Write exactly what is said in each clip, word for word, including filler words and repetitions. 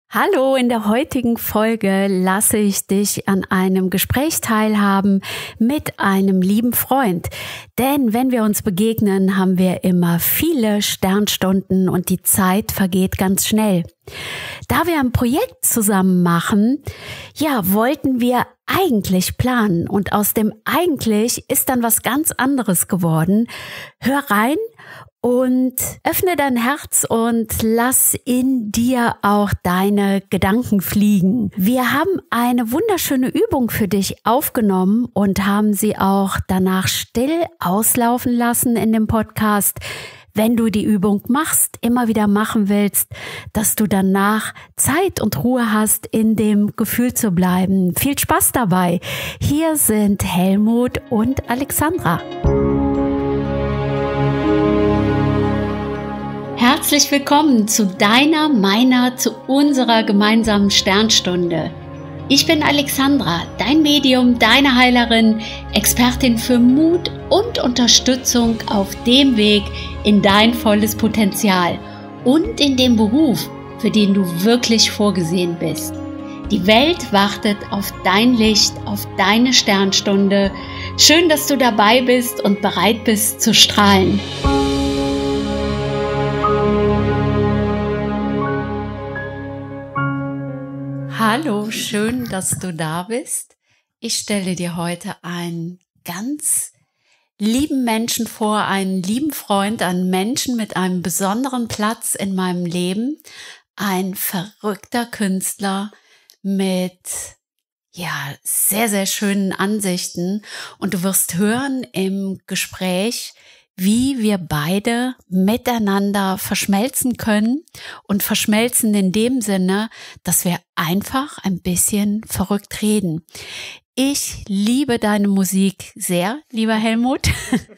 Hallo, in der heutigen Folge lasse ich dich an einem Gespräch teilhaben mit einem lieben Freund. Denn wenn wir uns begegnen, haben wir immer viele Sternstunden und die Zeit vergeht ganz schnell. Da wir ein Projekt zusammen machen, ja, wollten wir eigentlich planen und aus dem eigentlich ist dann was ganz anderes geworden. Hör rein und öffne dein Herz und lass in dir auch deine Gedanken fliegen. Wir haben eine wunderschöne Übung für dich aufgenommen und haben sie auch danach still auslaufen lassen in dem Podcast. Wenn du die Übung machst, immer wieder machen willst, dass du danach Zeit und Ruhe hast, in dem Gefühl zu bleiben. Viel Spaß dabei. Hier sind Helmut und Alexandra. Herzlich willkommen zu deiner, meiner, zu unserer gemeinsamen Sternstunde. Ich bin Alexandra, dein Medium, deine Heilerin, Expertin für Mut und Unterstützung auf dem Weg in dein volles Potenzial und in dem Beruf, für den du wirklich vorgesehen bist. Die Welt wartet auf dein Licht, auf deine Sternstunde. Schön, dass du dabei bist und bereit bist zu strahlen. Hallo, schön, dass du da bist. Ich stelle dir heute einen ganz lieben Menschen vor, einen lieben Freund, einen Menschen mit einem besonderen Platz in meinem Leben, ein verrückter Künstler mit ja sehr, sehr schönen Ansichten. Und du wirst hören im Gespräch, wie wir beide miteinander verschmelzen können und verschmelzen in dem Sinne, dass wir einfach ein bisschen verrückt reden. Ich liebe deine Musik sehr, lieber Helmut,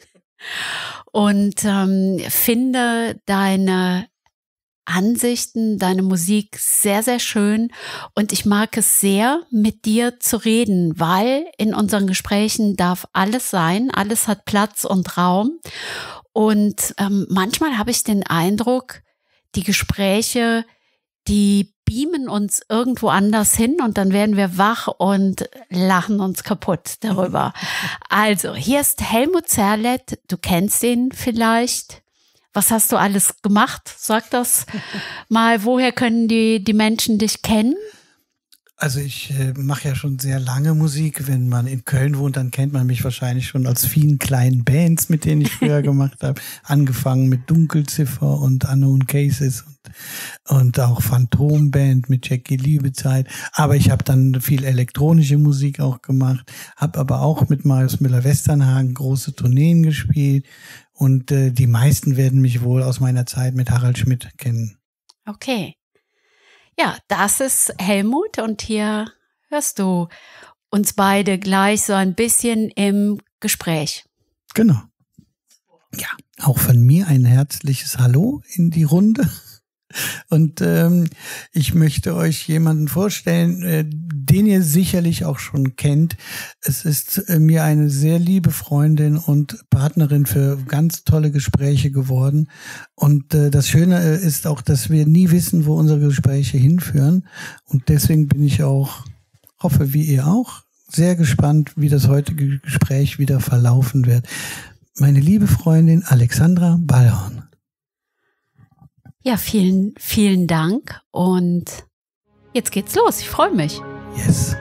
und ähm, finde deine Ansichten, deine Musik sehr, sehr schön und ich mag es sehr, mit dir zu reden, weil in unseren Gesprächen darf alles sein, alles hat Platz und Raum und ähm, manchmal habe ich den Eindruck, die Gespräche, die beamen uns irgendwo anders hin und dann werden wir wach und lachen uns kaputt darüber. Also, hier ist Helmut Zerlett, du kennst ihn vielleicht. Was hast du alles gemacht? Sag das mal, woher können die, die Menschen dich kennen? Also ich äh, mache ja schon sehr lange Musik. Wenn man in Köln wohnt, dann kennt man mich wahrscheinlich schon aus vielen kleinen Bands, mit denen ich früher gemacht habe. Angefangen mit Dunkelziffer und Unknown Cases und, und auch Phantomband mit Jackie Liebezeit. Aber ich habe dann viel elektronische Musik auch gemacht, habe aber auch mit Marius Müller-Westernhagen große Tourneen gespielt. Und äh, die meisten werden mich wohl aus meiner Zeit mit Harald Schmidt kennen. Okay. Ja, das ist Helmut und hier hörst du uns beide gleich so ein bisschen im Gespräch. Genau. Ja, auch von mir ein herzliches Hallo in die Runde. Und ähm, ich möchte euch jemanden vorstellen, äh, den ihr sicherlich auch schon kennt. Es ist äh, mir eine sehr liebe Freundin und Partnerin für ganz tolle Gespräche geworden. Und äh, das Schöne äh, ist auch, dass wir nie wissen, wo unsere Gespräche hinführen. Und deswegen bin ich auch, hoffe wie ihr auch, sehr gespannt, wie das heutige Gespräch wieder verlaufen wird. Meine liebe Freundin Alexandra Ballhorn. Ja, vielen, vielen Dank und jetzt geht's los. Ich freue mich. Yes.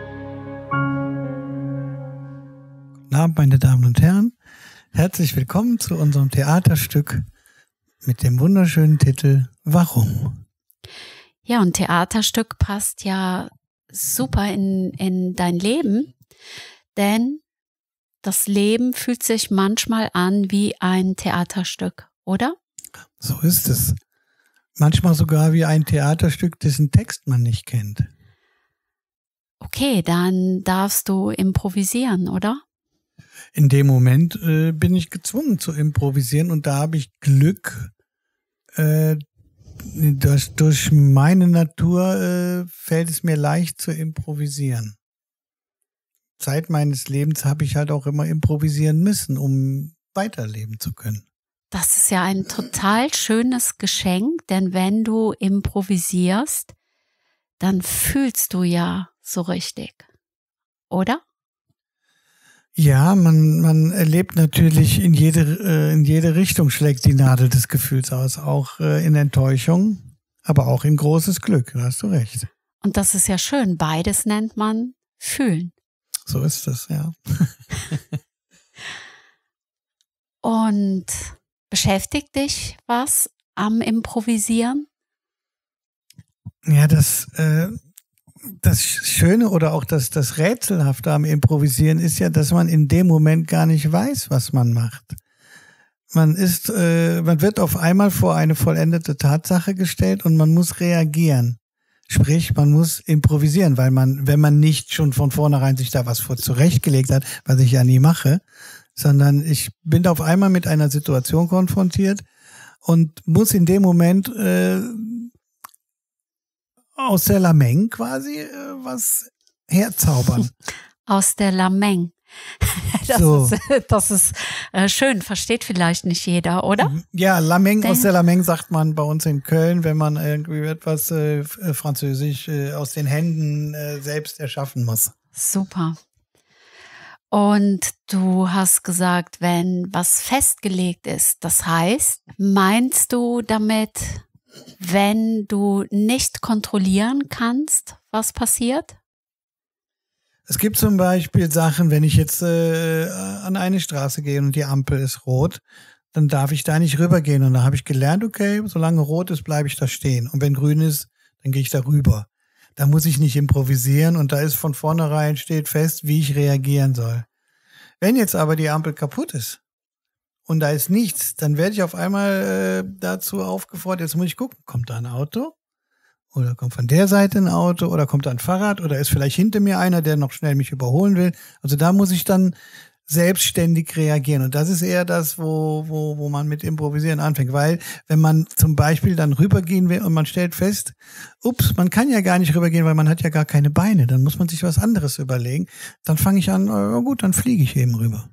Guten Abend, meine Damen und Herren. Herzlich willkommen zu unserem Theaterstück mit dem wunderschönen Titel Warum? Ja, und Theaterstück passt ja super in, in dein Leben, denn das Leben fühlt sich manchmal an wie ein Theaterstück, oder? So ist es. Manchmal sogar wie ein Theaterstück, dessen Text man nicht kennt. Okay, dann darfst du improvisieren, oder? In dem Moment äh, bin ich gezwungen zu improvisieren und da habe ich Glück, äh, dass durch meine Natur äh, fällt es mir leicht zu improvisieren. Zeit meines Lebens habe ich halt auch immer improvisieren müssen, um weiterleben zu können. Das ist ja ein total schönes Geschenk, denn wenn du improvisierst, dann fühlst du ja so richtig, oder? Ja, man, man erlebt natürlich in jede, äh, in jede Richtung schlägt die Nadel des Gefühls aus, auch äh, in Enttäuschung, aber auch in großes Glück, da hast du recht. Und das ist ja schön, beides nennt man fühlen. So ist es, ja. Und beschäftigt dich was am Improvisieren? Ja, das, äh, das Schöne oder auch das, das Rätselhafte am Improvisieren ist ja, dass man in dem Moment gar nicht weiß, was man macht. Man ist, äh, man wird auf einmal vor eine vollendete Tatsache gestellt und man muss reagieren. Sprich, man muss improvisieren, weil man, wenn man nicht schon von vornherein sich da was vor zurechtgelegt hat, was ich ja nie mache, sondern ich bin auf einmal mit einer Situation konfrontiert und muss in dem Moment äh, aus der Lameng quasi äh, was herzaubern. Aus der Lameng. Das so. ist, das ist äh, schön, versteht vielleicht nicht jeder, oder? Ja, Lameng, Denk. aus der Lameng sagt man bei uns in Köln, wenn man irgendwie etwas äh, Französisch äh, aus den Händen äh, selbst erschaffen muss. Super. Und du hast gesagt, wenn was festgelegt ist, das heißt, meinst du damit, wenn du nicht kontrollieren kannst, was passiert? Es gibt zum Beispiel Sachen, wenn ich jetzt äh, an eine Straße gehe und die Ampel ist rot, dann darf ich da nicht rübergehen. Und da habe ich gelernt, okay, solange rot ist, bleibe ich da stehen. Und wenn grün ist, dann gehe ich da rüber. Da muss ich nicht improvisieren und da ist von vornherein steht fest, wie ich reagieren soll. Wenn jetzt aber die Ampel kaputt ist und da ist nichts, dann werde ich auf einmal äh, dazu aufgefordert, jetzt muss ich gucken, kommt da ein Auto? Oder kommt von der Seite ein Auto? Oder kommt da ein Fahrrad? Oder ist vielleicht hinter mir einer, der noch schnell mich überholen will? Also da muss ich dann selbstständig reagieren. Und das ist eher das, wo, wo, wo man mit Improvisieren anfängt. Weil wenn man zum Beispiel dann rübergehen will und man stellt fest, ups, man kann ja gar nicht rübergehen, weil man hat ja gar keine Beine. Dann muss man sich was anderes überlegen. Dann fange ich an, oh gut, dann fliege ich eben rüber.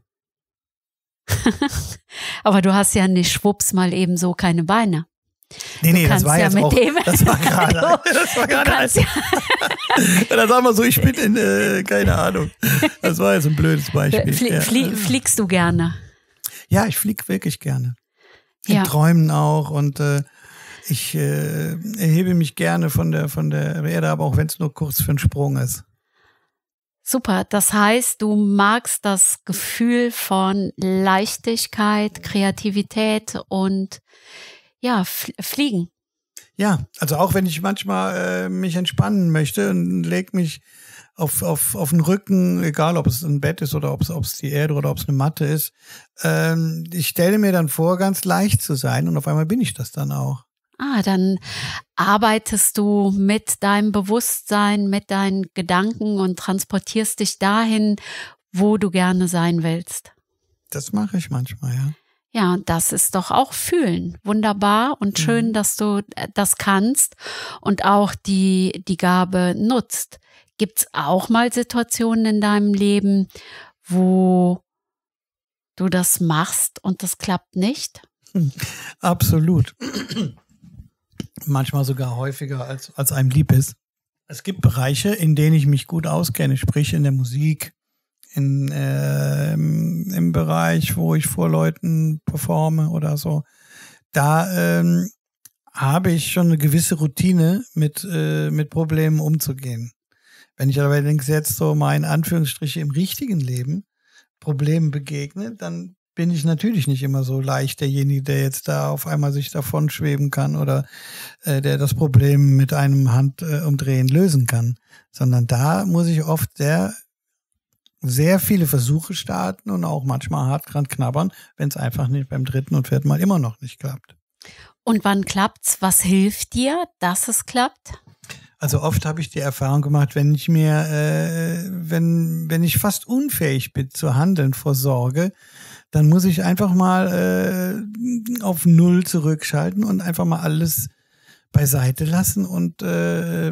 Aber du hast ja nicht schwupps mal eben so keine Beine. Nee, nee, das war ja jetzt mit auch, dem, das war gerade, das war gerade, ein, ja. ja, dann sagen wir so, ich bin in, äh, keine Ahnung, das war jetzt ein blödes Beispiel. Flie ja. flie fliegst du gerne? Ja, ich fliege wirklich gerne. In ja. Träumen auch und äh, ich äh, erhebe mich gerne von der, von der Erde, aber auch wenn es nur kurz für einen Sprung ist. Super, das heißt, du magst das Gefühl von Leichtigkeit, Kreativität und ja, fliegen. Ja, also auch wenn ich manchmal äh, mich entspannen möchte und leg mich auf, auf, auf den Rücken, egal ob es ein Bett ist oder ob es, ob es die Erde oder ob es eine Matte ist, ähm, ich stelle mir dann vor, ganz leicht zu sein und auf einmal bin ich das dann auch. Ah, dann arbeitest du mit deinem Bewusstsein, mit deinen Gedanken und transportierst dich dahin, wo du gerne sein willst. Das mache ich manchmal, ja. Ja, und das ist doch auch Fühlen. Wunderbar und schön, mhm. dass du das kannst und auch die, die Gabe nutzt. Gibt's auch mal Situationen in deinem Leben, wo du das machst und das klappt nicht? Absolut. Manchmal sogar häufiger, als, als einem lieb ist. Es gibt Bereiche, in denen ich mich gut auskenne, sprich in der Musik, in, äh, im, im Bereich, wo ich vor Leuten performe oder so. Da ähm, habe ich schon eine gewisse Routine, mit, äh, mit Problemen umzugehen. Wenn ich allerdings jetzt so mal in Anführungsstriche im richtigen Leben Problemen begegne, dann bin ich natürlich nicht immer so leicht derjenige, der jetzt da auf einmal sich davon schweben kann oder äh, der das Problem mit einem Handumdrehen äh, lösen kann. Sondern da muss ich oft sehr, sehr viele Versuche starten und auch manchmal hart dran knabbern, wenn es einfach nicht beim dritten und vierten Mal immer noch nicht klappt. Und wann klappt's? Was hilft dir, dass es klappt? Also oft habe ich die Erfahrung gemacht, wenn ich mir, äh, wenn, wenn ich fast unfähig bin zu handeln vor Sorge, dann muss ich einfach mal äh, auf Null zurückschalten und einfach mal alles beiseite lassen und äh,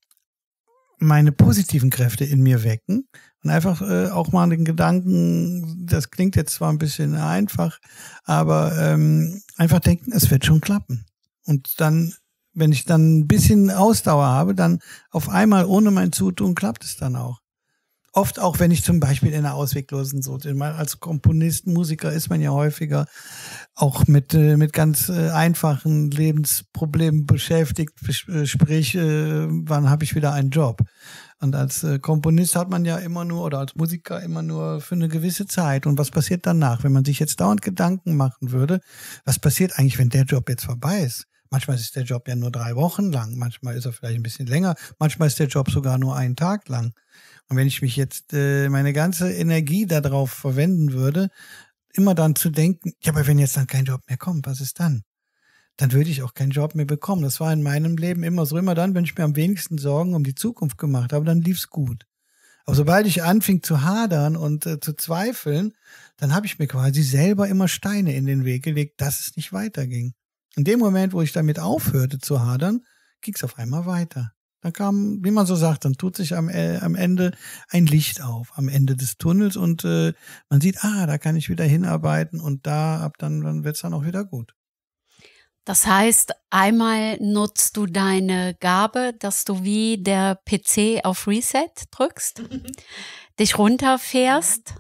meine positiven Kräfte in mir wecken und einfach äh, auch mal den Gedanken, das klingt jetzt zwar ein bisschen einfach, aber ähm, einfach denken, es wird schon klappen. Und dann wenn ich dann ein bisschen Ausdauer habe, dann auf einmal ohne mein Zutun klappt es dann auch. Oft auch, wenn ich zum Beispiel in einer ausweglosen Situation, als Komponist, Musiker ist man ja häufiger auch mit äh, mit ganz äh, einfachen Lebensproblemen beschäftigt, sprich, äh, wann habe ich wieder einen Job? Und als äh, Komponist hat man ja immer nur, oder als Musiker immer nur für eine gewisse Zeit. Und was passiert danach, wenn man sich jetzt dauernd Gedanken machen würde, was passiert eigentlich, wenn der Job jetzt vorbei ist? Manchmal ist der Job ja nur drei Wochen lang, manchmal ist er vielleicht ein bisschen länger, manchmal ist der Job sogar nur einen Tag lang. Und wenn ich mich jetzt äh, meine ganze Energie darauf verwenden würde, immer dann zu denken, ja, aber wenn jetzt dann kein Job mehr kommt, was ist dann? Dann würde ich auch keinen Job mehr bekommen. Das war in meinem Leben immer so. Immer dann, wenn ich mir am wenigsten Sorgen um die Zukunft gemacht habe, dann lief's gut. Aber sobald ich anfing zu hadern und äh, zu zweifeln, dann habe ich mir quasi selber immer Steine in den Weg gelegt, dass es nicht weiterging. In dem Moment, wo ich damit aufhörte zu hadern, ging's auf einmal weiter. Dann kam, wie man so sagt, dann tut sich am, äh, am Ende ein Licht auf, am Ende des Tunnels und äh, man sieht, ah, da kann ich wieder hinarbeiten und da, ab dann, dann wird's dann auch wieder gut. Das heißt, einmal nutzt du deine Gabe, dass du wie der P C auf Reset drückst, dich runterfährst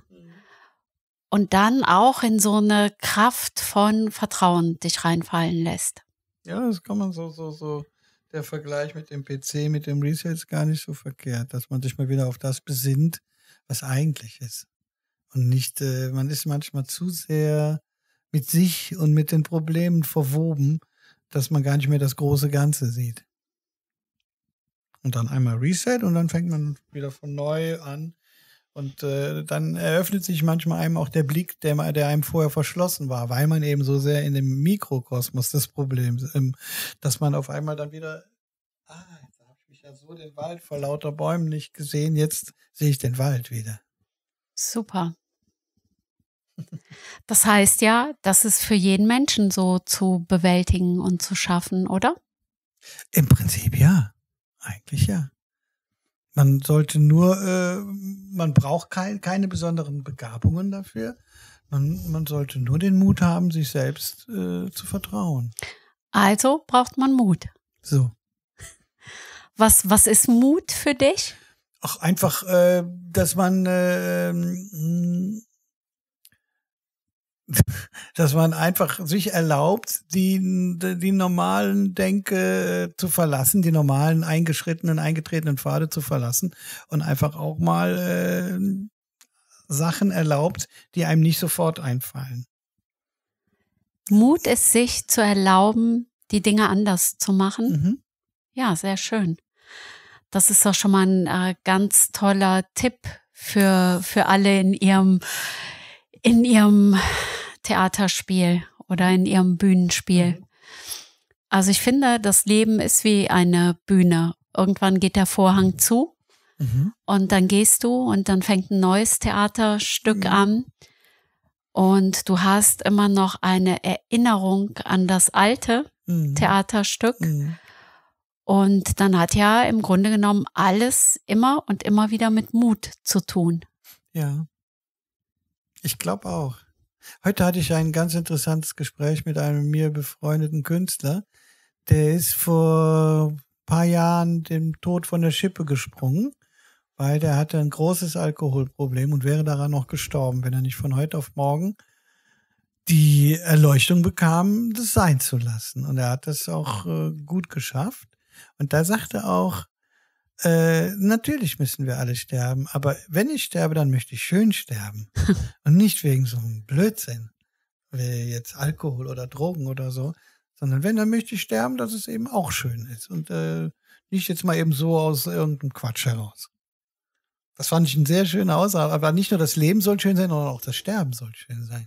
und dann auch in so eine Kraft von Vertrauen dich reinfallen lässt. Ja, das kann man so, so, so. Der Vergleich mit dem P C, mit dem Reset ist gar nicht so verkehrt, dass man sich mal wieder auf das besinnt, was eigentlich ist. Und nicht, äh, man ist manchmal zu sehr mit sich und mit den Problemen verwoben, dass man gar nicht mehr das große Ganze sieht. Und dann einmal Reset und dann fängt man wieder von neu an. Und äh, dann eröffnet sich manchmal einem auch der Blick, der, der einem vorher verschlossen war, weil man eben so sehr in dem Mikrokosmos des Problems, ähm, dass man auf einmal dann wieder, ah, jetzt habe ich mich ja so den Wald vor lauter Bäumen nicht gesehen, jetzt sehe ich den Wald wieder. Super. Das heißt ja, das ist für jeden Menschen so zu bewältigen und zu schaffen, oder? Im Prinzip ja, eigentlich ja. Man sollte nur, äh, man braucht kein, keine besonderen Begabungen dafür. Man, man sollte nur den Mut haben, sich selbst äh, zu vertrauen. Also braucht man Mut. So. Was, was ist Mut für dich? Ach, einfach, äh, dass man, äh, dass man einfach sich erlaubt, die, die normalen Denke zu verlassen, die normalen eingeschrittenen, eingetretenen Pfade zu verlassen und einfach auch mal äh, Sachen erlaubt, die einem nicht sofort einfallen. Mut ist, sich zu erlauben, die Dinge anders zu machen. Mhm. Ja, sehr schön. Das ist doch schon mal ein äh, ganz toller Tipp für, für alle in ihrem, in ihrem Theaterspiel oder in ihrem Bühnenspiel. Also ich finde, das Leben ist wie eine Bühne. Irgendwann geht der Vorhang zu mhm. und dann gehst du und dann fängt ein neues Theaterstück mhm. an und du hast immer noch eine Erinnerung an das alte mhm. Theaterstück. Mhm. Und dann hat ja im Grunde genommen alles immer und immer wieder mit Mut zu tun. Ja, ich glaube auch. Heute hatte ich ein ganz interessantes Gespräch mit einem mir befreundeten Künstler. Der ist vor ein paar Jahren dem Tod von der Schippe gesprungen, weil der hatte ein großes Alkoholproblem und wäre daran noch gestorben, wenn er nicht von heute auf morgen die Erleuchtung bekam, das sein zu lassen. Und er hat das auch äh, gut geschafft. Und da sagte er auch, Äh, natürlich müssen wir alle sterben, aber wenn ich sterbe, dann möchte ich schön sterben. Und nicht wegen so einem Blödsinn, wie jetzt Alkohol oder Drogen oder so, sondern wenn, dann möchte ich sterben, dass es eben auch schön ist. Und äh, nicht jetzt mal eben so aus irgendeinem Quatsch heraus. Das fand ich eine sehr schöne Aussage. Aber nicht nur das Leben soll schön sein, sondern auch das Sterben soll schön sein.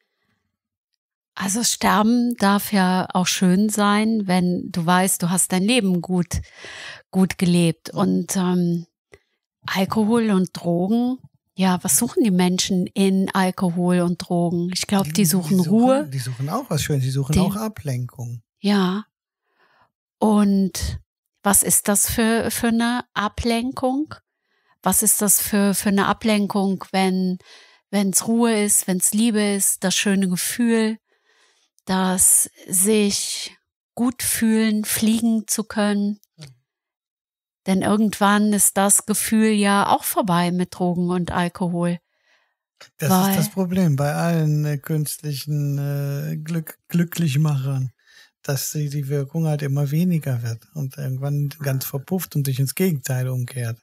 Also Sterben darf ja auch schön sein, wenn du weißt, du hast dein Leben gut gut gelebt. Und ähm, Alkohol und Drogen, ja, was suchen die Menschen in Alkohol und Drogen? Ich glaube, die suchen die suchen, Ruhe. Die suchen auch was Schönes, die suchen die, auch Ablenkung. Ja. Und was ist das für, für eine Ablenkung? Was ist das für, für eine Ablenkung, wenn es Ruhe ist, wenn es Liebe ist, das schöne Gefühl, das sich gut fühlen, fliegen zu können. Denn irgendwann ist das Gefühl ja auch vorbei mit Drogen und Alkohol. Das Weil, ist das Problem bei allen äh, künstlichen äh, Glück, Glücklichmachern, dass sie, die Wirkung halt immer weniger wird und irgendwann ganz verpufft und sich ins Gegenteil umkehrt.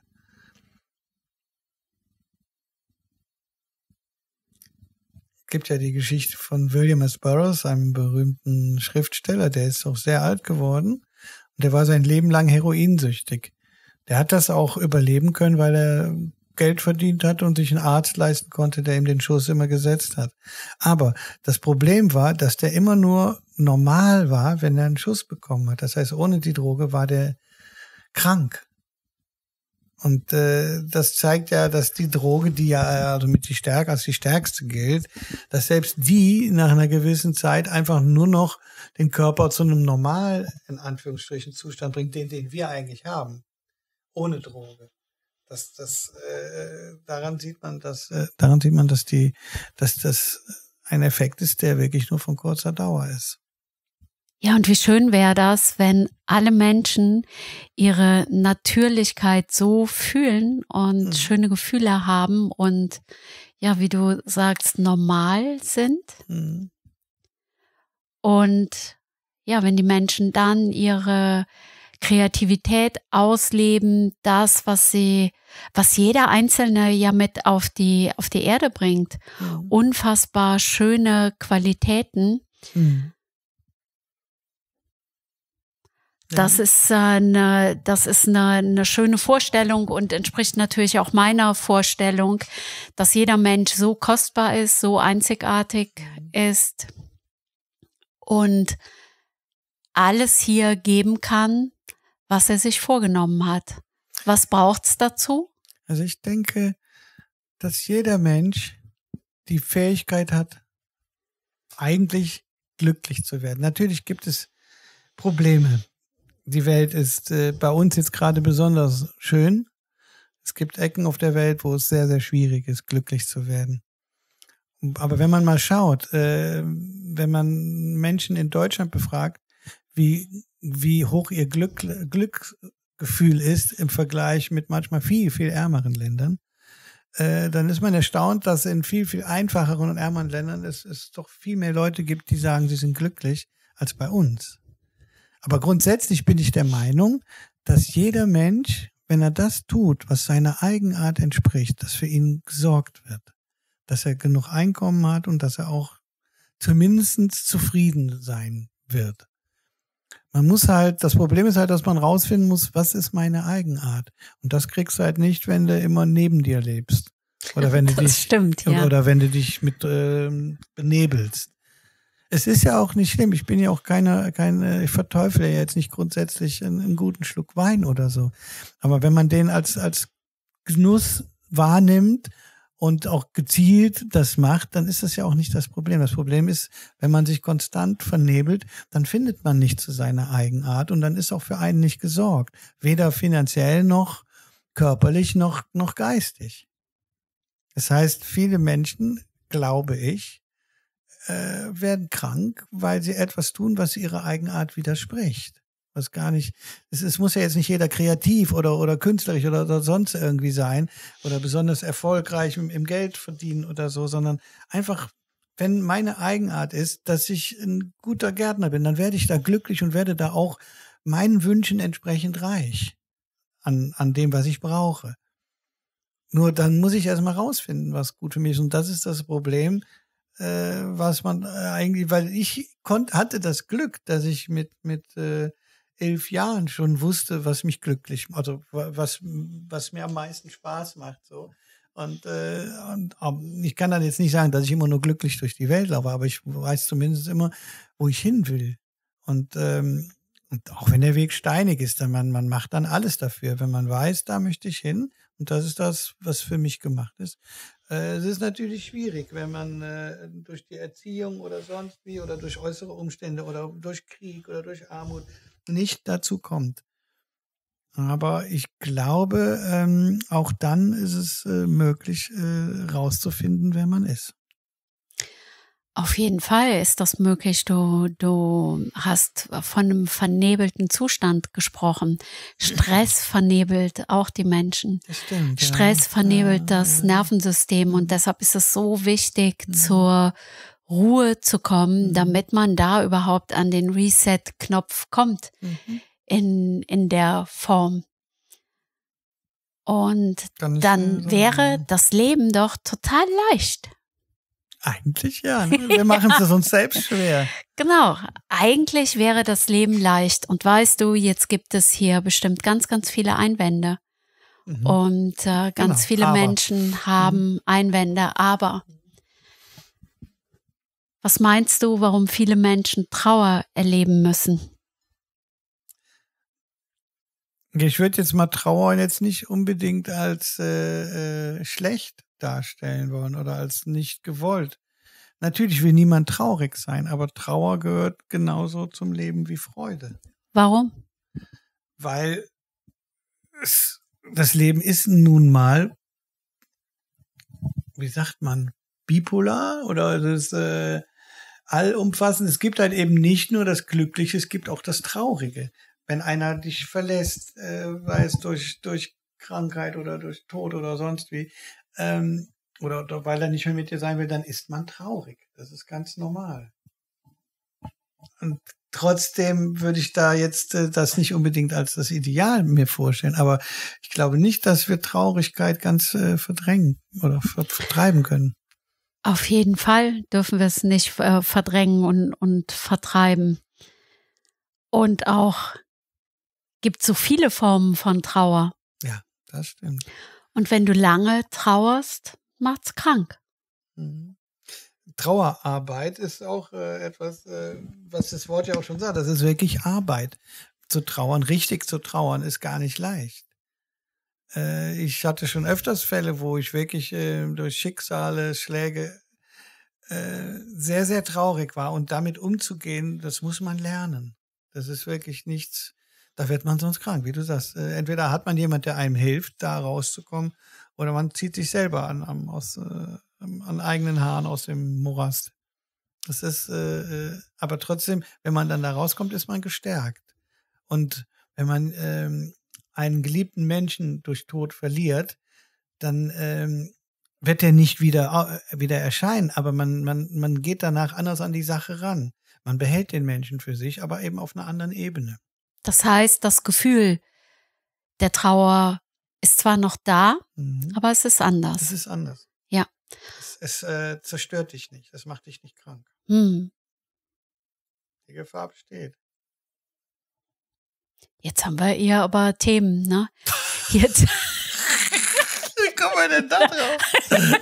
Es gibt ja die Geschichte von William S. Burroughs, einem berühmten Schriftsteller, der ist auch sehr alt geworden und der war sein Leben lang heroinsüchtig. Der hat das auch überleben können, weil er Geld verdient hat und sich einen Arzt leisten konnte, der ihm den Schuss immer gesetzt hat. Aber das Problem war, dass der immer nur normal war, wenn er einen Schuss bekommen hat. Das heißt, ohne die Droge war der krank. Und äh, das zeigt ja, dass die Droge, die ja also mit die Stärke als die stärkste gilt, dass selbst die nach einer gewissen Zeit einfach nur noch den Körper zu einem normal, in Anführungsstrichen, Zustand bringt, den, den wir eigentlich haben. Ohne Droge. Das, das, äh, daran sieht man, dass, äh, daran sieht man, dass die, dass das ein Effekt ist, der wirklich nur von kurzer Dauer ist. Ja, und wie schön wäre das, wenn alle Menschen ihre Natürlichkeit so fühlen und mhm. schöne Gefühle haben und ja, wie du sagst, normal sind. Mhm. Und ja, wenn die Menschen dann ihre Kreativität ausleben, das, was sie, was jeder Einzelne ja mit auf die, auf die Erde bringt. Mhm. Unfassbar schöne Qualitäten. Mhm. Das ja. ist eine, das ist eine, eine schöne Vorstellung und entspricht natürlich auch meiner Vorstellung, dass jeder Mensch so kostbar ist, so einzigartig mhm. ist und alles hier geben kann, was er sich vorgenommen hat. Was braucht's dazu? Also ich denke, dass jeder Mensch die Fähigkeit hat, eigentlich glücklich zu werden. Natürlich gibt es Probleme. Die Welt ist äh, bei uns jetzt gerade besonders schön. Es gibt Ecken auf der Welt, wo es sehr, sehr schwierig ist, glücklich zu werden. Aber wenn man mal schaut, äh, wenn man Menschen in Deutschland befragt, wie, wie hoch ihr Glück, Glücksgefühl ist im Vergleich mit manchmal viel, viel ärmeren Ländern, äh, dann ist man erstaunt, dass in viel, viel einfacheren und ärmeren Ländern es, es doch viel mehr Leute gibt, die sagen, sie sind glücklich, als bei uns. Aber grundsätzlich bin ich der Meinung, dass jeder Mensch, wenn er das tut, was seiner Eigenart entspricht, dass für ihn gesorgt wird, dass er genug Einkommen hat und dass er auch zumindest zufrieden sein wird. Man muss halt, das Problem ist halt, dass man rausfinden muss, was ist meine Eigenart? Und das kriegst du halt nicht, wenn du immer neben dir lebst. Oder wenn du das dich, stimmt, ja. oder wenn du dich mit äh, benebelst. Es ist ja auch nicht schlimm. Ich bin ja auch keine, keine, ich verteufle ja jetzt nicht grundsätzlich einen, einen guten Schluck Wein oder so. Aber wenn man den als, als Genuss wahrnimmt und auch gezielt das macht, dann ist das ja auch nicht das Problem. Das Problem ist, wenn man sich konstant vernebelt, dann findet man nicht zu seiner Eigenart und dann ist auch für einen nicht gesorgt. Weder finanziell noch körperlich noch, noch geistig. Das heißt, viele Menschen, glaube ich, äh, werden krank, weil sie etwas tun, was ihrer Eigenart widerspricht. Was gar nicht, es, es muss ja jetzt nicht jeder kreativ oder, oder künstlerisch oder, oder sonst irgendwie sein oder besonders erfolgreich im, im Geld verdienen oder so, sondern einfach, wenn meine Eigenart ist, dass ich ein guter Gärtner bin, dann werde ich da glücklich und werde da auch meinen Wünschen entsprechend reich an, an dem, was ich brauche. Nur dann muss ich erstmal rausfinden, was gut für mich ist. Und das ist das Problem, äh, was man äh, eigentlich, weil ich konnte, hatte das Glück, dass ich mit, mit, äh, elf Jahren schon wusste, was mich glücklich, also was, was mir am meisten Spaß macht, so. Und, äh, und um, ich kann dann jetzt nicht sagen, dass ich immer nur glücklich durch die Welt laufe, aber ich weiß zumindest immer, wo ich hin will. Und, ähm, und auch wenn der Weg steinig ist, dann man, man macht dann alles dafür, wenn man weiß, da möchte ich hin. Und das ist das, was für mich gemacht ist. Äh, es ist natürlich schwierig, wenn man äh, durch die Erziehung oder sonst wie oder durch äußere Umstände oder durch Krieg oder durch Armut nicht dazu kommt. Aber ich glaube, ähm, auch dann ist es äh, möglich, äh, rauszufinden, wer man ist. Auf jeden Fall ist das möglich. Du, du hast von einem vernebelten Zustand gesprochen. Stress vernebelt auch die Menschen. Das stimmt, Stress ja. vernebelt ja, das ja. Nervensystem und deshalb ist es so wichtig, Mhm. zur Ruhe zu kommen, Mhm. damit man da überhaupt an den Reset-Knopf kommt Mhm. in, in der Form. Und Kann ich, dann äh, sagen, wäre ja. das Leben doch total leicht. Eigentlich ja. Ne? Wir machen es uns selbst schwer. Genau, eigentlich wäre das Leben leicht. Und weißt du, jetzt gibt es hier bestimmt ganz, ganz viele Einwände. Mhm. Und äh, ganz Genau, viele aber. Menschen haben Mhm. Einwände. Aber was meinst du, warum viele Menschen Trauer erleben müssen? Ich würde jetzt mal Trauer jetzt nicht unbedingt als äh, äh, schlecht darstellen wollen oder als nicht gewollt. Natürlich will niemand traurig sein, aber Trauer gehört genauso zum Leben wie Freude. Warum? Weil es, das Leben ist nun mal, wie sagt man, bipolar oder das äh, allumfassend. Es gibt halt eben nicht nur das Glückliche, es gibt auch das Traurige. Wenn einer dich verlässt, äh, sei es durch, durch Krankheit oder durch Tod oder sonst wie, ähm, oder, oder weil er nicht mehr mit dir sein will, dann ist man traurig. Das ist ganz normal. Und trotzdem würde ich da jetzt äh, das nicht unbedingt als das Ideal mir vorstellen. Aber ich glaube nicht, dass wir Traurigkeit ganz äh, verdrängen oder ver vertreiben können. Auf jeden Fall dürfen wir es nicht äh, verdrängen und, und vertreiben. Und auch gibt so viele Formen von Trauer. Ja, das stimmt. Und wenn du lange trauerst, macht's krank. Mhm. Trauerarbeit ist auch äh, etwas, äh, was das Wort ja auch schon sagt. Das ist wirklich Arbeit. Zu trauern, richtig zu trauern, ist gar nicht leicht. Äh, ich hatte schon öfters Fälle, wo ich wirklich äh, durch Schicksale, Schläge äh, sehr, sehr traurig war. Und damit umzugehen, das muss man lernen. Das ist wirklich nichts, da wird man sonst krank, wie du sagst. Äh, entweder hat man jemand, der einem hilft, da rauszukommen, oder man zieht sich selber an, an, aus, äh, an eigenen Haaren aus dem Morast. Das ist, äh, aber trotzdem, wenn man dann da rauskommt, ist man gestärkt. Und wenn man ähm, einen geliebten Menschen durch Tod verliert, dann ähm, wird er nicht wieder, äh, wieder erscheinen, aber man, man, man geht danach anders an die Sache ran. Man behält den Menschen für sich, aber eben auf einer anderen Ebene. Das heißt, das Gefühl der Trauer ist zwar noch da, Mhm. aber es ist anders. Es ist anders. Ja. Es, es äh, zerstört dich nicht, es macht dich nicht krank. Hm. Die Gefahr besteht. Jetzt haben wir eher aber Themen, ne? Jetzt. Wie kommen wir denn da drauf?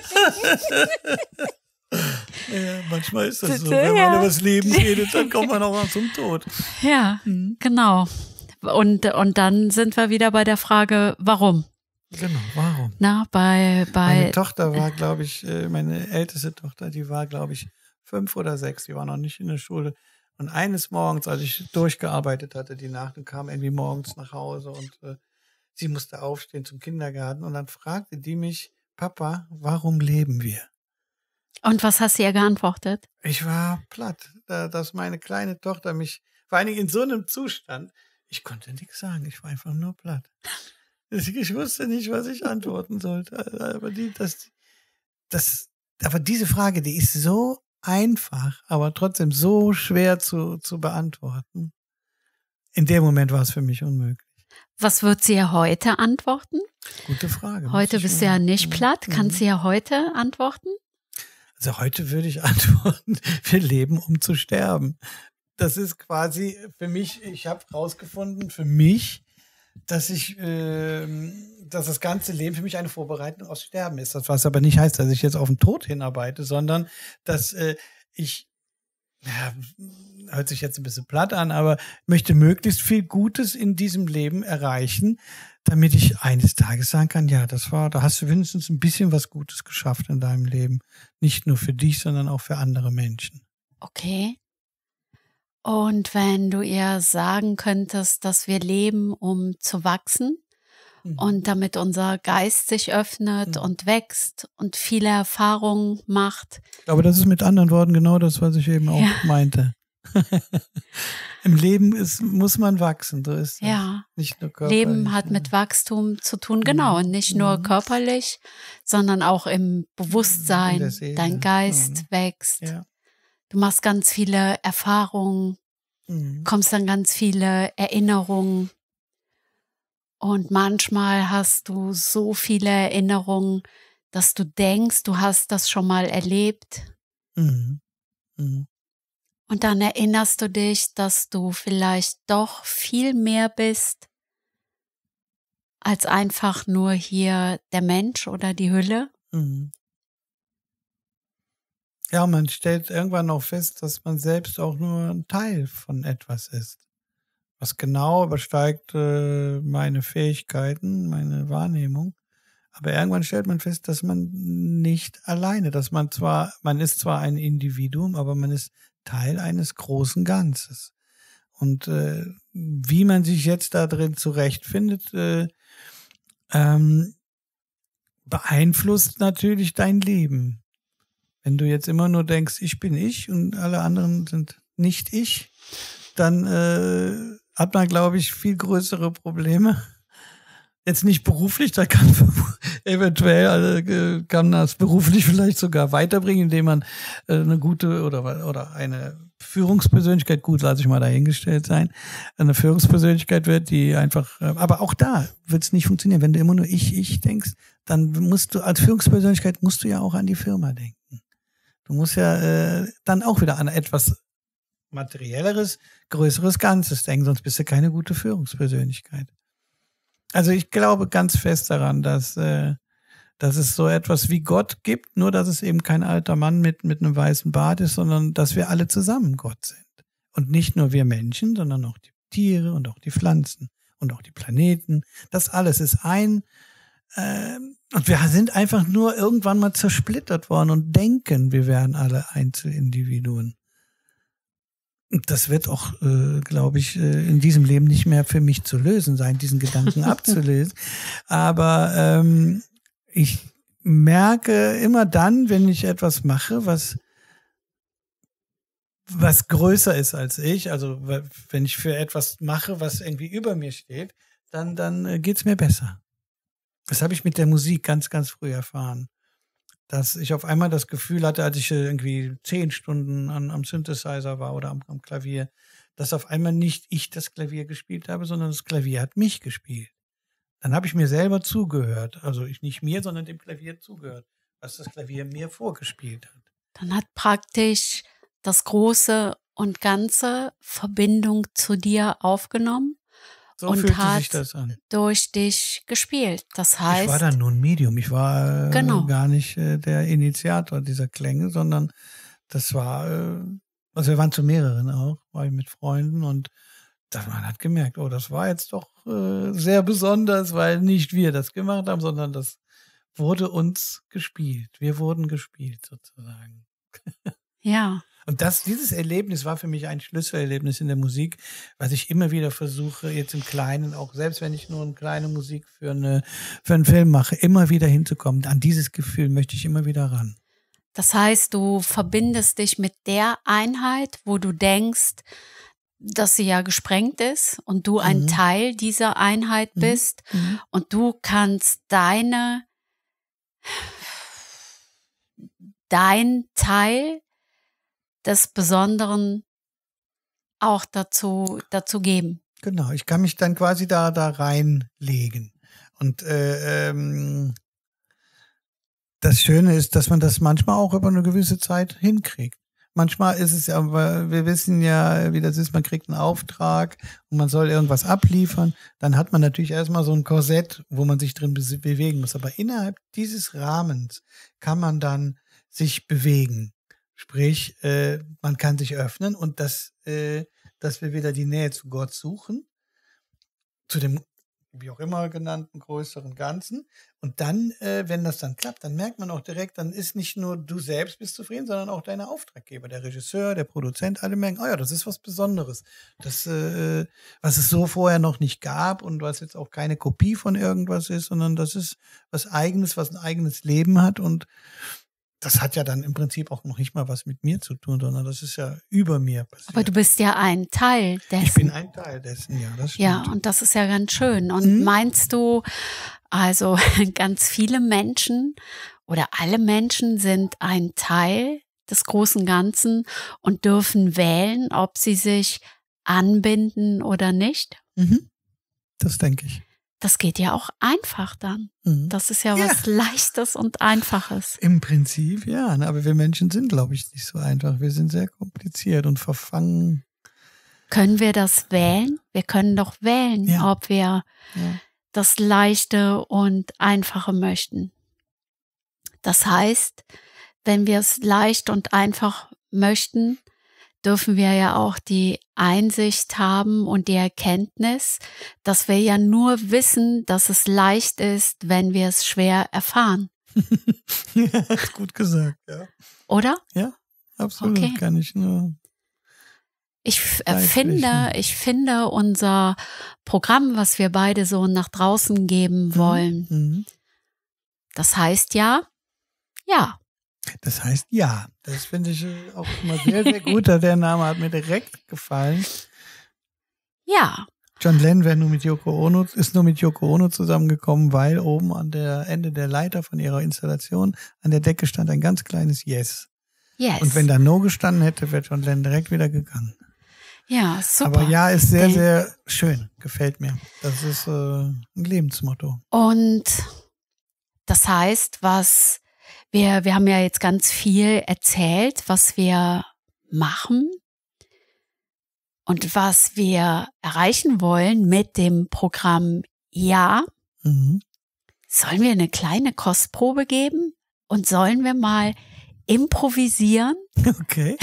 Ja, manchmal ist das so. Wenn man über das Leben redet, dann kommt man auch zum Tod. Ja, mhm. Genau. Und, und dann sind wir wieder bei der Frage, warum? Genau, warum? Na, bei, bei. Meine Tochter war, glaube ich, meine älteste Tochter, die war, glaube ich, fünf oder sechs. Die war noch nicht in der Schule. Und eines Morgens, als ich durchgearbeitet hatte die Nacht und kam irgendwie morgens nach Hause und äh, sie musste aufstehen zum Kindergarten und dann fragte die mich, Papa, warum leben wir? Und was hast du ihr geantwortet? Ich war platt, dass meine kleine Tochter mich, vor allen Dingen in so einem Zustand, ich konnte nichts sagen, ich war einfach nur platt. Ich wusste nicht, was ich antworten sollte. Aber, die, das, das, aber diese Frage, die ist so einfach, aber trotzdem so schwer zu, zu beantworten. In dem Moment war es für mich unmöglich. Was wird sie ja heute antworten? Gute Frage. Heute bist du ja nicht platt. Kannst du ja heute antworten? Also heute würde ich antworten, wir leben, um zu sterben. Das ist quasi für mich, ich habe rausgefunden, für mich, dass ich, äh, dass das ganze Leben für mich eine Vorbereitung aufs Sterben ist. Das was aber nicht heißt, dass ich jetzt auf den Tod hinarbeite, sondern dass äh, ich, ja, hört sich jetzt ein bisschen platt an, aber möchte möglichst viel Gutes in diesem Leben erreichen, damit ich eines Tages sagen kann, ja, das war, da hast du wenigstens ein bisschen was Gutes geschafft in deinem Leben. Nicht nur für dich, sondern auch für andere Menschen. Okay. Und wenn du ihr sagen könntest, dass wir leben, um zu wachsen mhm. und damit unser Geist sich öffnet mhm. und wächst und viele Erfahrungen macht. Aber das ist mit anderen Worten genau das, was ich eben auch ja. meinte. Im Leben ist, muss man wachsen, so ist das. Ja, nicht nur körperlich. Leben hat ja. mit Wachstum zu tun, genau. Und nicht mhm. nur körperlich, sondern auch im Bewusstsein. Dein Geist mhm. wächst. Ja. Du machst ganz viele Erfahrungen, mhm. kommst an ganz viele Erinnerungen. Und manchmal hast du so viele Erinnerungen, dass du denkst, du hast das schon mal erlebt. Mhm. Mhm. Und dann erinnerst du dich, dass du vielleicht doch viel mehr bist als einfach nur hier der Mensch oder die Hülle. Mhm. Ja, man stellt irgendwann auch fest, dass man selbst auch nur ein Teil von etwas ist. Was genau übersteigt äh, meine Fähigkeiten, meine Wahrnehmung. Aber irgendwann stellt man fest, dass man nicht alleine, dass man zwar, man ist zwar ein Individuum, aber man ist Teil eines großen Ganzes. Und äh, wie man sich jetzt da drin zurechtfindet, äh, ähm, beeinflusst natürlich dein Leben. Wenn du jetzt immer nur denkst, ich bin ich und alle anderen sind nicht ich, dann äh, hat man, glaube ich, viel größere Probleme. Jetzt nicht beruflich, da kann eventuell äh, kann das beruflich vielleicht sogar weiterbringen, indem man äh, eine gute oder oder eine Führungspersönlichkeit, gut, lasse ich mal dahingestellt sein, eine Führungspersönlichkeit wird, die einfach, äh, aber auch da wird es nicht funktionieren. Wenn du immer nur ich, ich denkst, dann musst du als Führungspersönlichkeit musst du ja auch an die Firma denken. Du musst ja äh, dann auch wieder an etwas materielleres, größeres Ganzes denken, sonst bist du keine gute Führungspersönlichkeit. Also ich glaube ganz fest daran, dass, äh, dass es so etwas wie Gott gibt, nur dass es eben kein alter Mann mit, mit einem weißen Bart ist, sondern dass wir alle zusammen Gott sind. Und nicht nur wir Menschen, sondern auch die Tiere und auch die Pflanzen und auch die Planeten. Das alles ist ein, äh, und wir sind einfach nur irgendwann mal zersplittert worden und denken, wir wären alle Einzelindividuen. Das wird auch, äh, glaube ich, äh, in diesem Leben nicht mehr für mich zu lösen sein, diesen Gedanken abzulösen. Aber ähm, ich merke immer dann, wenn ich etwas mache, was was größer ist als ich, also wenn ich für etwas mache, was irgendwie über mir steht, dann dann äh, geht's mir besser. Das habe ich mit der Musik ganz, ganz früh erfahren. Dass ich auf einmal das Gefühl hatte, als ich irgendwie zehn Stunden an, am Synthesizer war oder am, am Klavier, dass auf einmal nicht ich das Klavier gespielt habe, sondern das Klavier hat mich gespielt. Dann habe ich mir selber zugehört. Also ich nicht mir, sondern dem Klavier zugehört, was das Klavier mir vorgespielt hat. Dann hat praktisch das Große und Ganze Verbindung zu dir aufgenommen. So und fühlte hat sich das an. durch dich gespielt. Das heißt, ich war dann nur ein Medium. Ich war äh, genau. gar nicht äh, der Initiator dieser Klänge, sondern das war, äh, also wir waren zu mehreren auch, war ich mit Freunden und das, man hat gemerkt, oh, das war jetzt doch äh, sehr besonders, weil nicht wir das gemacht haben, sondern das wurde uns gespielt. Wir wurden gespielt sozusagen. Ja. Und das, dieses Erlebnis war für mich ein Schlüsselerlebnis in der Musik, was ich immer wieder versuche, jetzt im Kleinen, auch selbst wenn ich nur eine kleine Musik für, eine, für einen Film mache, immer wieder hinzukommen. An dieses Gefühl möchte ich immer wieder ran. Das heißt, du verbindest dich mit der Einheit, wo du denkst, dass sie ja gesprengt ist und du ein mhm. Teil dieser Einheit mhm. bist mhm. und du kannst deine, dein Teil des Besonderen auch dazu, dazu geben. Genau, ich kann mich dann quasi da, da reinlegen. Und äh, ähm, das Schöne ist, dass man das manchmal auch über eine gewisse Zeit hinkriegt. Manchmal ist es ja, wir wissen ja, wie das ist, man kriegt einen Auftrag und man soll irgendwas abliefern. Dann hat man natürlich erstmal so ein Korsett, wo man sich drin be- bewegen muss. Aber innerhalb dieses Rahmens kann man dann sich bewegen. Sprich, äh, man kann sich öffnen und das, äh, dass wir wieder die Nähe zu Gott suchen, zu dem wie auch immer genannten größeren Ganzen. Und dann, äh, wenn das dann klappt, dann merkt man auch direkt, dann ist nicht nur du selbst bist zufrieden, sondern auch deine Auftraggeber, der Regisseur, der Produzent, alle merken, oh ja, das ist was Besonderes. Das, äh, was es so vorher noch nicht gab und was jetzt auch keine Kopie von irgendwas ist, sondern das ist was Eigenes, was ein eigenes Leben hat. Und das hat ja dann im Prinzip auch noch nicht mal was mit mir zu tun, sondern das ist ja über mir passiert. Aber du bist ja ein Teil dessen. Ich bin ein Teil dessen, ja, das stimmt. Ja, und das ist ja ganz schön. Und mhm. meinst du, also ganz viele Menschen oder alle Menschen sind ein Teil des großen Ganzen und dürfen wählen, ob sie sich anbinden oder nicht? Mhm. Das denke ich. Das geht ja auch einfach dann. Mhm. Das ist ja, ja was Leichtes und Einfaches. Im Prinzip, ja. Aber wir Menschen sind, glaube ich, nicht so einfach. Wir sind sehr kompliziert und verfangen. Können wir das wählen? Wir können doch wählen, ja. ob wir ja. das Leichte und Einfache möchten. Das heißt, wenn wir es leicht und einfach möchten, dürfen wir ja auch die Einsicht haben und die Erkenntnis, dass wir ja nur wissen, dass es leicht ist, wenn wir es schwer erfahren. Ja, gut gesagt, ja. Oder? Ja, absolut. Okay. Kann ich nur. Ich äh, finde, ich finde unser Programm, was wir beide so nach draußen geben wollen, mhm. das heißt ja, ja. Das heißt ja. Das finde ich auch immer sehr, sehr gut. Der Name hat mir direkt gefallen. Ja. John Lennon wäre nur mit Yoko Ono, ist nur mit Yoko Ono zusammengekommen, weil oben an der Ende der Leiter von ihrer Installation an der Decke stand ein ganz kleines Yes. Yes. Und wenn da No gestanden hätte, wäre John Lennon direkt wieder gegangen. Ja, super. Aber ja ist sehr, sehr schön. Gefällt mir. Das ist äh, ein Lebensmotto. Und das heißt, was Wir, wir haben ja jetzt ganz viel erzählt, was wir machen und was wir erreichen wollen mit dem Programm Ja. Mhm. Sollen wir eine kleine Kostprobe geben und sollen wir mal improvisieren? Okay.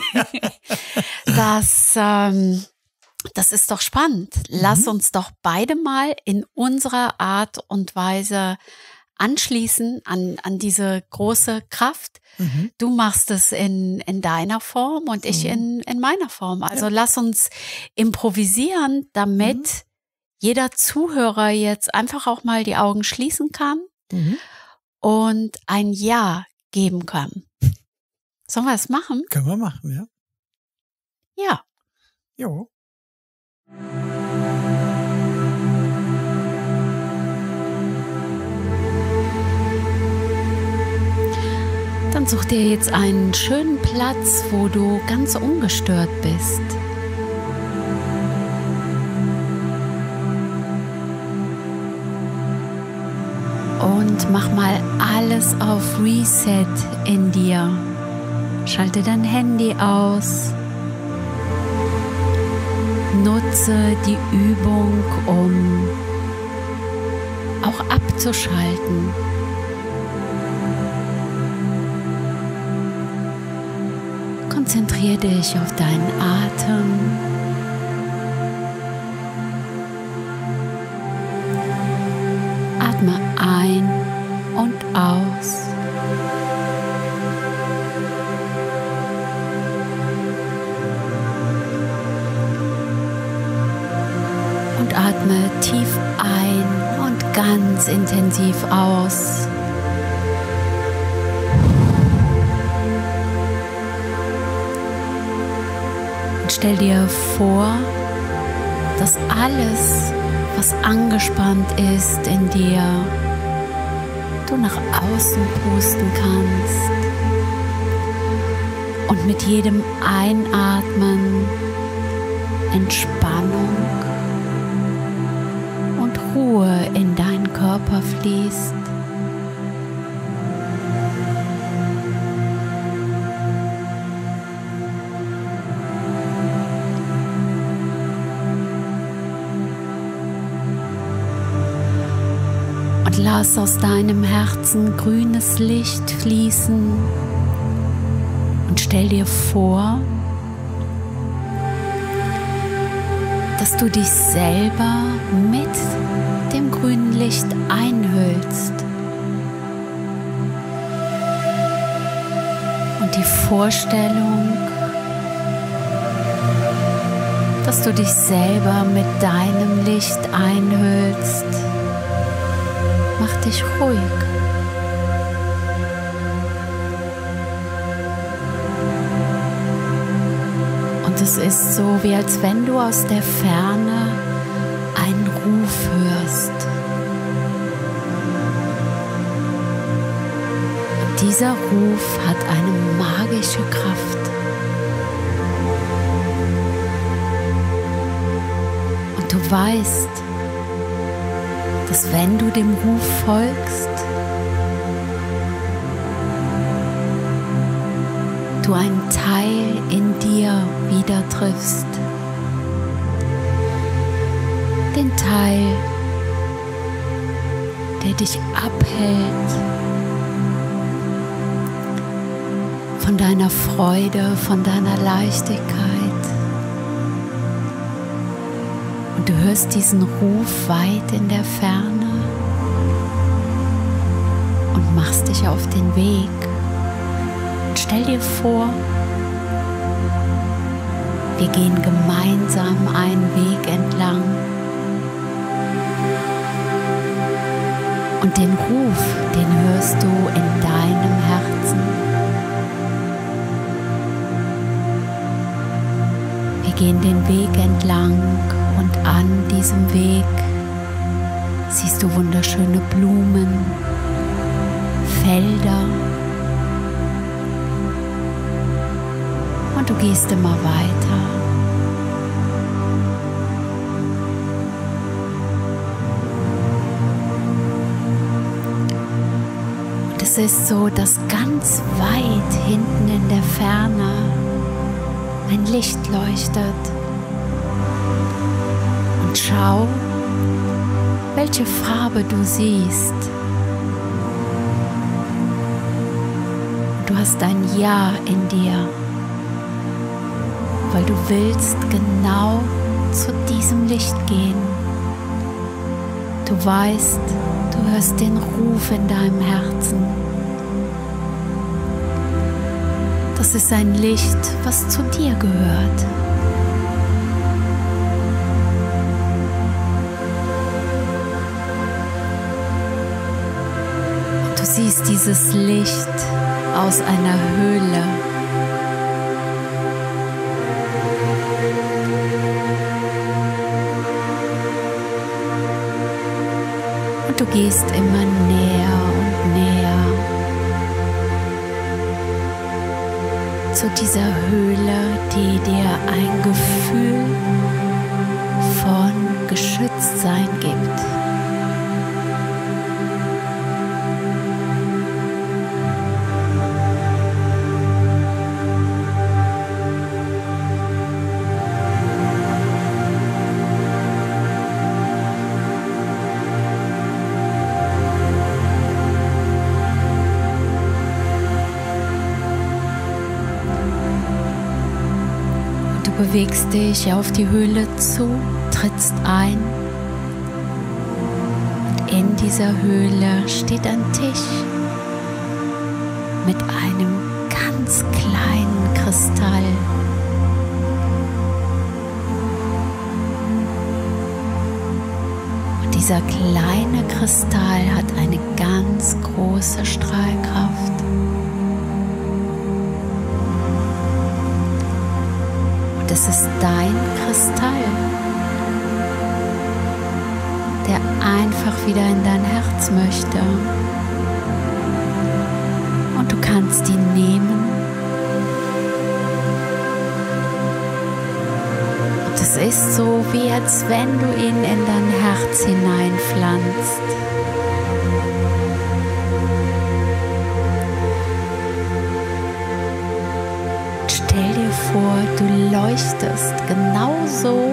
das, ähm, das ist doch spannend. Lass mhm. uns doch beide mal in unserer Art und Weise anschließen an, an diese große Kraft. Mhm. Du machst es in, in deiner Form und ich mhm. in, in meiner Form. Also ja. lass uns improvisieren, damit mhm. jeder Zuhörer jetzt einfach auch mal die Augen schließen kann mhm. und ein Ja geben kann. Sollen wir es machen? Können wir machen, ja. Ja. Jo. Dann such dir jetzt einen schönen Platz, wo du ganz ungestört bist. Und mach mal alles auf Reset in dir. Schalte dein Handy aus. Nutze die Übung, um auch abzuschalten. Konzentriere dich auf deinen Atem. Atme ein und aus. Und atme tief ein und ganz intensiv aus. Stell dir vor, dass alles, was angespannt ist in dir, du nach außen pusten kannst. Und mit jedem Einatmen Entspannung und Ruhe in deinen Körper fließt. Lass aus deinem Herzen grünes Licht fließen und stell dir vor, dass du dich selber mit grünen Licht einhüllst und die Vorstellung, dass du dich selber mit deinem Licht einhüllst, macht dich ruhig. Und es ist so, wie als wenn du aus der Ferne einen Ruf hörst. Und dieser Ruf hat eine magische Kraft. Und du weißt, dass wenn du dem Ruf folgst, du einen Teil in dir wieder triffst. Den Teil, der dich abhält von deiner Freude, von deiner Leichtigkeit. Und du hörst diesen Ruf weit in der Ferne und machst dich auf den Weg. Und stell dir vor, wir gehen gemeinsam einen Weg entlang. Und den Ruf, den hörst du in deinem Herzen. Wir gehen den Weg entlang und an diesem Weg siehst du wunderschöne Blumen, Felder und du gehst immer weiter. Es ist so, dass ganz weit hinten in der Ferne ein Licht leuchtet. Und schau, welche Farbe du siehst. Du hast ein Ja in dir, weil du willst genau zu diesem Licht gehen. Du weißt, du hörst den Ruf in deinem Herzen. Das ist ein Licht, was zu dir gehört. Und du siehst dieses Licht aus einer Höhle. Und du gehst immer näher und näher zu dieser Höhle, die dir ein Gefühl von Geschütztsein gibt. Du bewegst dich auf die Höhle zu, trittst ein und in dieser Höhle steht ein Tisch mit einem ganz kleinen Kristall. Und dieser kleine Kristall hat eine ganz große Strahlkraft. Es ist dein Kristall, der einfach wieder in dein Herz möchte. Und du kannst ihn nehmen. Und es ist so, wie als wenn du ihn in dein Herz hineinpflanzt. Stell dir vor, du leuchtest genauso,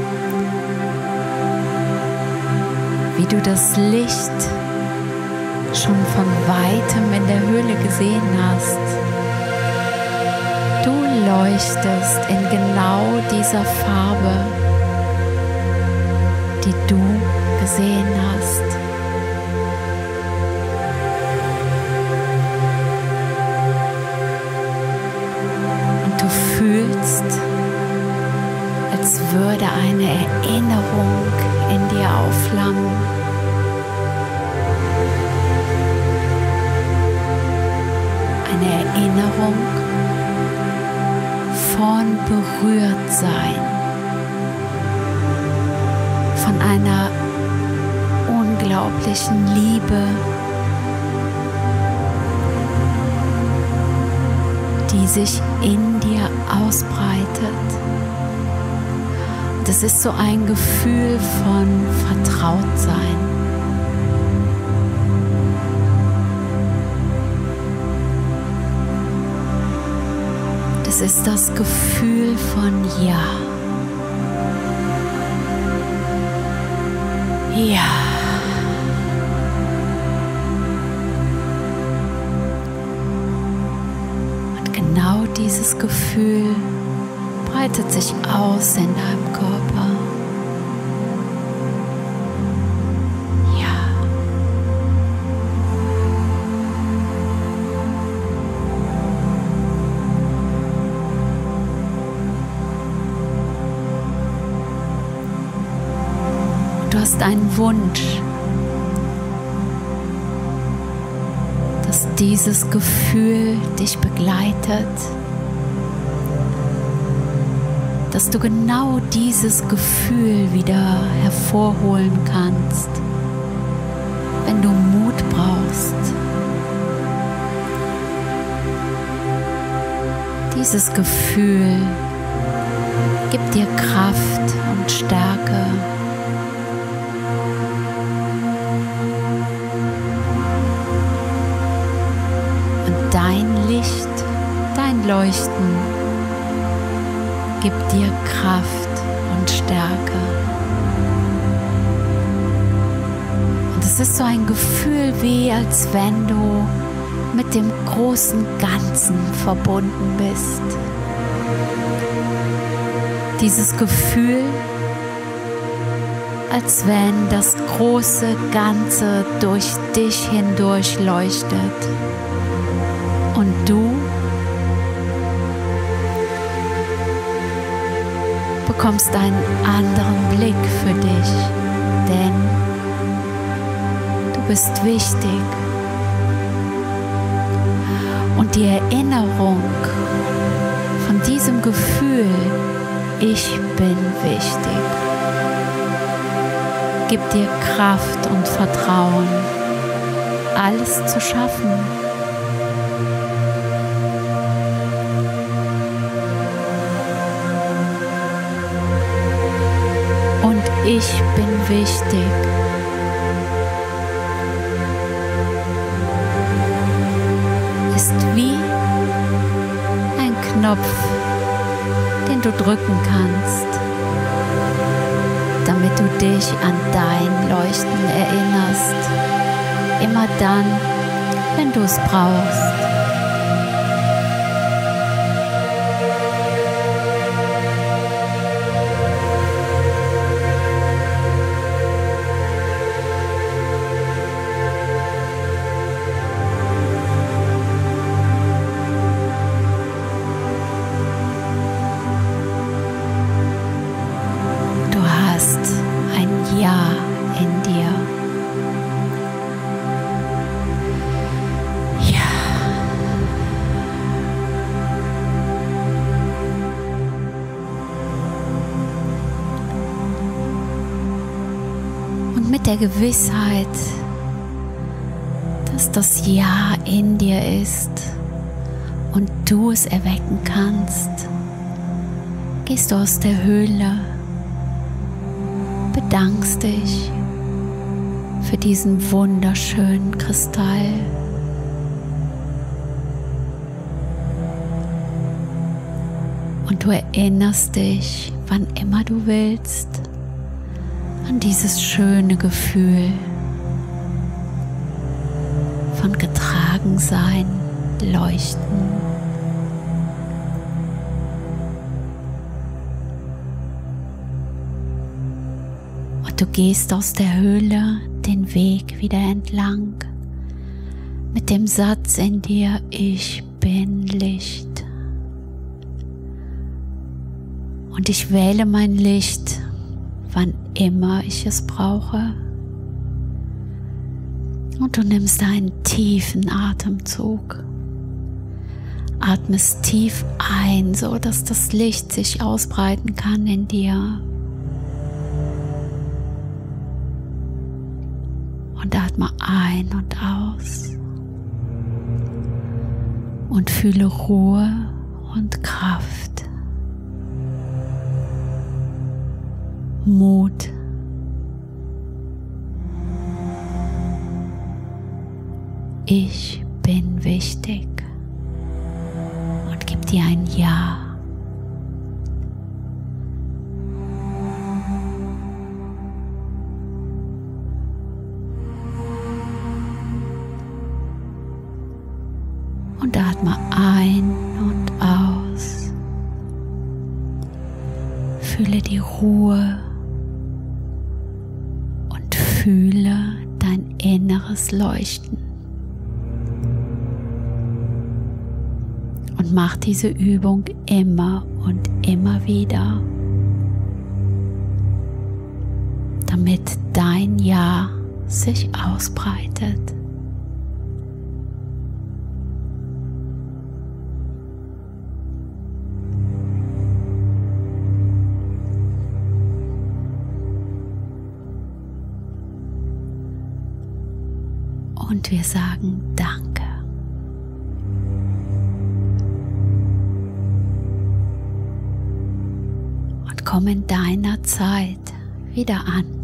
wie du das Licht schon von weitem in der Höhle gesehen hast. Du leuchtest in genau dieser Farbe, die du gesehen hast. Und du fühlst, als würde eine Erinnerung in dir aufflammen. Eine Erinnerung von Berührtsein, von einer unglaublichen Liebe, die sich in dir ausbreitet. Das ist so ein Gefühl von Vertrautsein. Das ist das Gefühl von Ja. Ja. Und genau dieses Gefühl breitet sich aus in deinem Körper. Ja. Du hast einen Wunsch, dass dieses Gefühl dich begleitet, dass du genau dieses Gefühl wieder hervorholen kannst, wenn du Mut brauchst. Dieses Gefühl gibt dir Kraft und Stärke. Und dein Licht, dein Leuchten gibt dir Kraft und Stärke. Und es ist so ein Gefühl, wie als wenn du mit dem großen Ganzen verbunden bist. Dieses Gefühl, als wenn das große Ganze durch dich hindurch leuchtet und du bekommst einen anderen Blick für dich, denn du bist wichtig. Und die Erinnerung von diesem Gefühl, ich bin wichtig, gibt dir Kraft und Vertrauen, alles zu schaffen. Ich bin wichtig. Ist wie ein Knopf, den du drücken kannst, damit du dich an dein Leuchten erinnerst. Immer dann, wenn du es brauchst. Ja in dir. Ja. Und mit der Gewissheit, dass das Ja in dir ist und du es erwecken kannst, gehst du aus der Höhle, bedankst dich für diesen wunderschönen Kristall. Und du erinnerst dich, wann immer du willst, an dieses schöne Gefühl von Getragensein, Leuchten. Du du gehst aus der Höhle den Weg wieder entlang mit dem Satz in dir: Ich bin Licht. Und ich wähle mein Licht, wann immer ich es brauche. Und du nimmst einen tiefen Atemzug. Atmest tief ein, so dass das Licht sich ausbreiten kann in dir. Und atme ein und aus. Und fühle Ruhe und Kraft. Mut. Ich bin wichtig. Und gib dir ein Ja. Und atme ein und aus. Fühle die Ruhe und fühle dein inneres Leuchten. Und mach diese Übung immer und immer wieder, damit dein Ja sich ausbreitet. Und wir sagen Danke. Und komm in deiner Zeit wieder an.